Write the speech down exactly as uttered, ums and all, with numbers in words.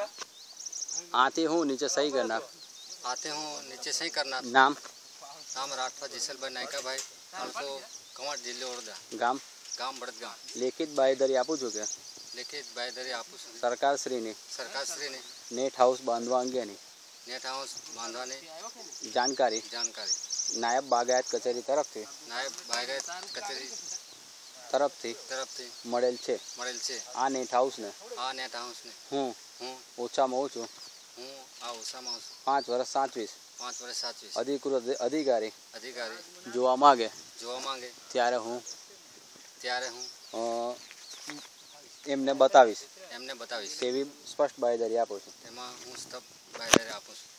आते हूँ नीचे सही करना। आते हूँ नीचे सही करना। नाम नाम राठवा जिसल भाई नायका भाई तालुको कवाड़ जिले ओरदा गाम गाम बड़द गाम। લેખિત બાંયધરી આપું છું કે લેખિત બાંયધરી આપું છું સરકારશ્રીને સરકારશ્રીને નેટ હાઉસ બાંધવા અંગેની નેટ હાઉસ બાંધવાની જાણકારી જાણકારી નાયબ બાગાયત કચેરી તરફથી નાયબ બાગાયત કચેરી તરફથી તરફથી મળેલ છે મળેલ છે। આ નેટ હાઉસને આ નેટ હાઉસને હું હું ઓછામાં ઓછું હું આ ઓછામાં ઓછું પાંચ વર્ષ સાચવીશ। પાંચ વર્ષ સાચવીશ। અધિકૃત અધિકારી અધિકારી જોવા માગે જોવા માંગે ત્યારે હું ત્યારે હું અ, એમને બતાવીશ એમને બતાવીશ। તેવી સ્પષ્ટ બાંયધરી આપું છું। તેમાં હું સ્તપ બાંયધરી આપું છું।